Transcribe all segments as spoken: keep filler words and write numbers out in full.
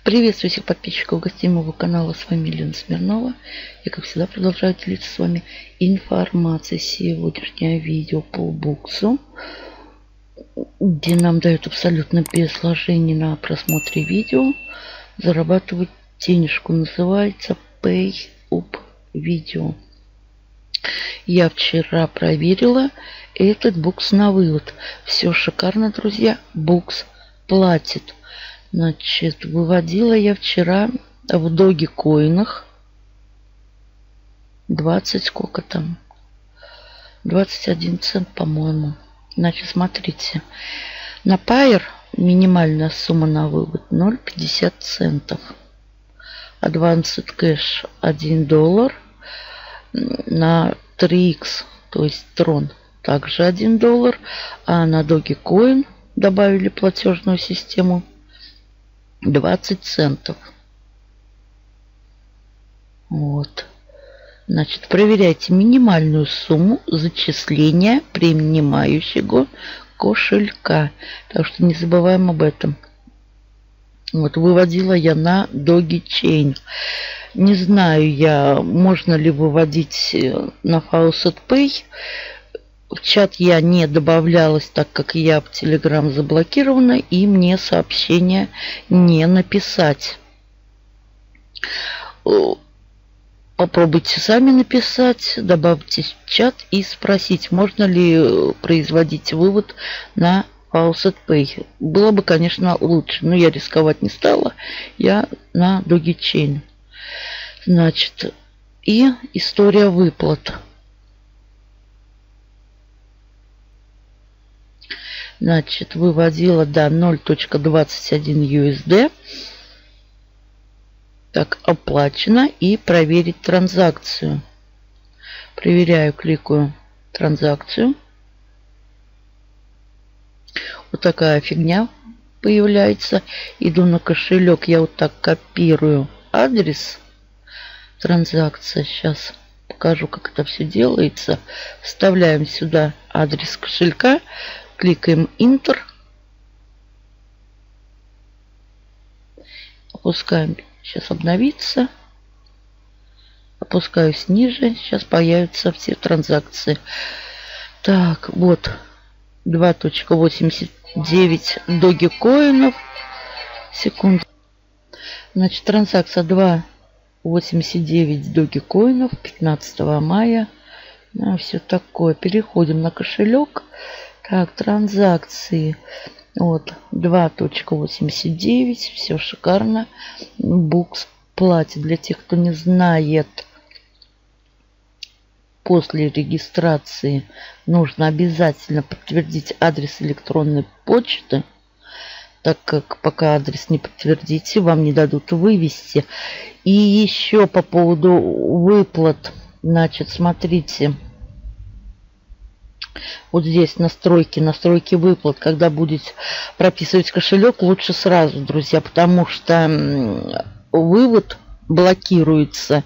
Приветствую всех подписчиков, гостей моего канала. С вами Елена Смирнова. Я, как всегда, продолжаю делиться с вами информацией. Сегодняшнее видео по буксу, где нам дают абсолютно без вложений на просмотре видео зарабатывать денежку. Называется Pay Up Video. Я вчера проверила этот букс на вывод. Все шикарно, друзья. Букс платит. Значит, выводила я вчера в Dogecoin'ах двадцать, сколько там? двадцать один цент, по-моему. Значит, смотрите. На Pair минимальная сумма на вывод ноль целых пятьдесят центов. Advanced Cash один доллар. На три икс, то есть Tron, также один доллар. А на Dogecoin добавили платежную систему двадцать центов. Вот. Значит, проверяйте минимальную сумму зачисления принимающего кошелька. Так что не забываем об этом. Вот, выводила я на Dogechain. Не знаю я, можно ли выводить на FaucetPay. В чат я не добавлялась, так как я в Telegram заблокирована, и мне сообщение не написать. Попробуйте сами написать, добавьтесь в чат и спросить, можно ли производить вывод на FaucetPay. Было бы, конечно, лучше, но я рисковать не стала. Я на Dogechain. Значит, и история выплат. Значит, выводила до ноль целых двадцать один ю эс ди. Так, оплачено. И проверить транзакцию. Проверяю, кликаю транзакцию. Вот такая фигня появляется. Иду на кошелек. Я вот так копирую адрес. Транзакция. Сейчас покажу, как это все делается. Вставляем сюда адрес кошелька. Кликаем Enter. Опускаем. Сейчас обновится. Опускаюсь ниже. Сейчас появятся все транзакции. Так, вот. два целых восемьдесят девять Dogecoin'ов. Секунду. Значит, транзакция два целых восемьдесят девять Dogecoin'ов. пятнадцатого мая. Ну, все такое. Переходим на кошелек. Так, транзакции. Вот, два целых восемьдесят девять. Все шикарно. Букс платит. Для тех, кто не знает, после регистрации нужно обязательно подтвердить адрес электронной почты, так как пока адрес не подтвердите, вам не дадут вывести. И еще по поводу выплат. Значит, смотрите. Вот здесь настройки, настройки выплат. Когда будете прописывать кошелек, лучше сразу, друзья, потому что вывод блокируется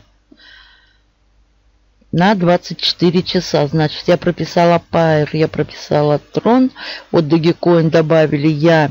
на двадцать четыре часа. Значит, я прописала Pair, я прописала Tron. Вот Dogecoin добавили, я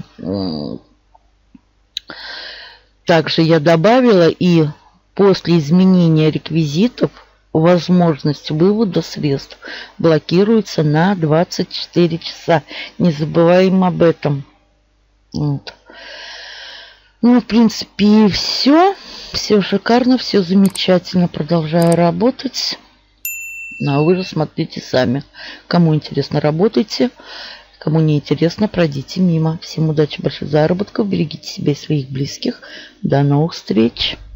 также я добавила. И после изменения реквизитов возможность вывода средств блокируется на двадцать четыре часа. Не забываем об этом. Вот. Ну, в принципе, все. Все шикарно, все замечательно. Продолжаю работать. Ну, а вы же смотрите сами. Кому интересно, работайте. Кому не интересно, пройдите мимо. Всем удачи, больших заработков. Берегите себя и своих близких. До новых встреч.